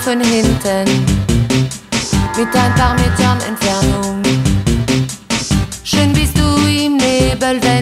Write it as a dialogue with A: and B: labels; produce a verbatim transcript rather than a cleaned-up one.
A: von hinten, mit ein paar Metern Entfernung. Schön bist du im Nebel, wenn